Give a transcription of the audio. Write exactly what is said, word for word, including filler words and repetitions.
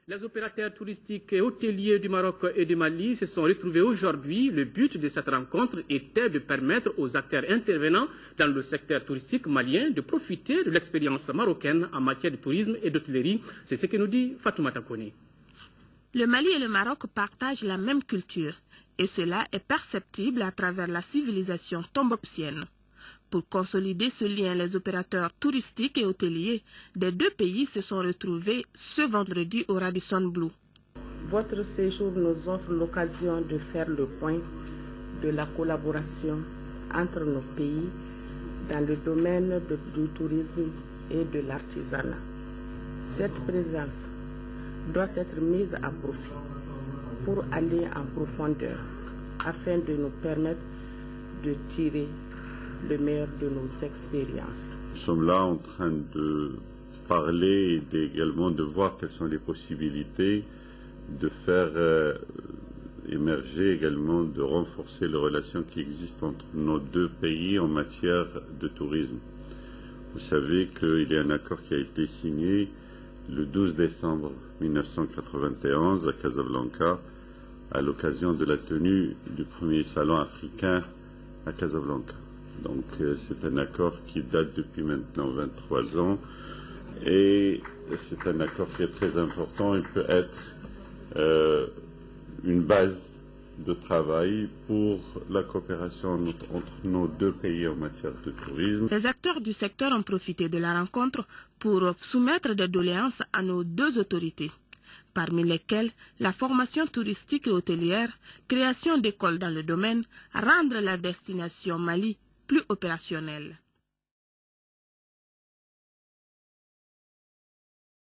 Les opérateurs touristiques et hôteliers du Maroc et du Mali se sont retrouvés aujourd'hui. Le but de cette rencontre était de permettre aux acteurs intervenants dans le secteur touristique malien de profiter de l'expérience marocaine en matière de tourisme et d'hôtellerie. C'est ce que nous dit Fatoumata Kone. Le Mali et le Maroc partagent la même culture et cela est perceptible à travers la civilisation tombouctienne. Pour consolider ce lien, les opérateurs touristiques et hôteliers des deux pays se sont retrouvés ce vendredi au Radisson Blu. Votre séjour nous offre l'occasion de faire le point de la collaboration entre nos pays dans le domaine de, du tourisme et de l'artisanat. Cette présence doit être mise à profit pour aller en profondeur afin de nous permettre de tirer le meilleur de nos expériences. Nous sommes là en train de parler et également de voir quelles sont les possibilités de faire euh, émerger également, de renforcer les relations qui existent entre nos deux pays en matière de tourisme. Vous savez qu'il y a un accord qui a été signé le douze décembre mille neuf cent quatre-vingt-onze à Casablanca à l'occasion de la tenue du premier salon africain à Casablanca. Donc euh, c'est un accord qui date depuis maintenant vingt-trois ans et c'est un accord qui est très important et peut être euh, une base de travail pour la coopération entre, entre nos deux pays en matière de tourisme. Les acteurs du secteur ont profité de la rencontre pour soumettre des doléances à nos deux autorités, parmi lesquelles la formation touristique et hôtelière, création d'écoles dans le domaine, rendre la destination Mali plus opérationnelle.